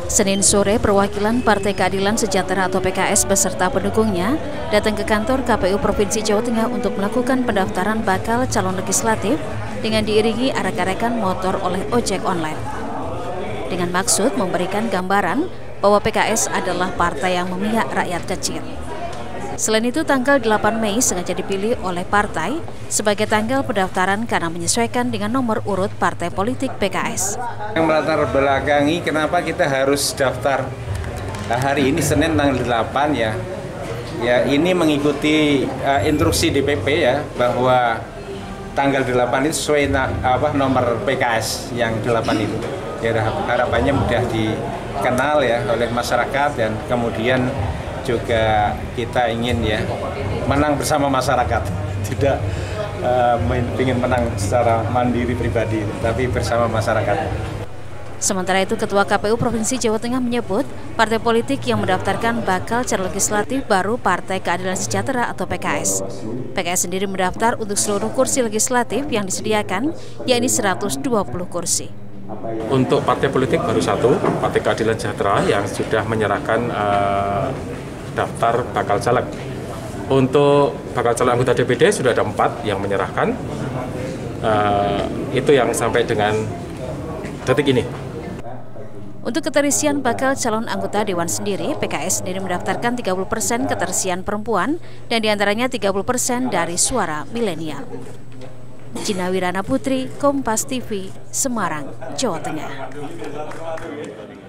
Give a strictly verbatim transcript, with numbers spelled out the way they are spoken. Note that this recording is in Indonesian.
Senin sore, perwakilan Partai Keadilan Sejahtera atau P K S beserta pendukungnya datang ke kantor K P U Provinsi Jawa Tengah untuk melakukan pendaftaran bakal calon legislatif dengan diiringi arak-arakan motor oleh ojek online. Dengan maksud memberikan gambaran bahwa P K S adalah partai yang memihak rakyat kecil. Selain itu, tanggal delapan Mei sengaja dipilih oleh partai sebagai tanggal pendaftaran karena menyesuaikan dengan nomor urut partai politik P K S. Yang melatar belakangi kenapa kita harus daftar nah, hari ini Senin tanggal delapan ya. Ya ini mengikuti uh, instruksi D P P ya bahwa tanggal delapan itu sesuai na, apa nomor P K S yang delapan itu. Ya harapannya mudah dikenal ya oleh masyarakat dan kemudian juga kita ingin ya menang bersama masyarakat, tidak uh, ingin menang secara mandiri pribadi, tapi bersama masyarakat. Sementara itu, Ketua K P U Provinsi Jawa Tengah menyebut partai politik yang mendaftarkan bakal calon legislatif baru Partai Keadilan Sejahtera atau P K S. P K S sendiri mendaftar untuk seluruh kursi legislatif yang disediakan, yakni seratus dua puluh kursi. Untuk partai politik baru satu, Partai Keadilan Sejahtera yang sudah menyerahkan uh, daftar bakal caleg. Untuk bakal calon anggota D P D sudah ada empat yang menyerahkan. Uh, itu yang sampai dengan detik ini. Untuk keterisian bakal calon anggota Dewan sendiri, P K S sendiri mendaftarkan tiga puluh persen keterisian perempuan dan diantaranya tiga puluh persen dari suara milenial. Gina Wirana Putri, Kompas T V, Semarang, Jawa Tengah.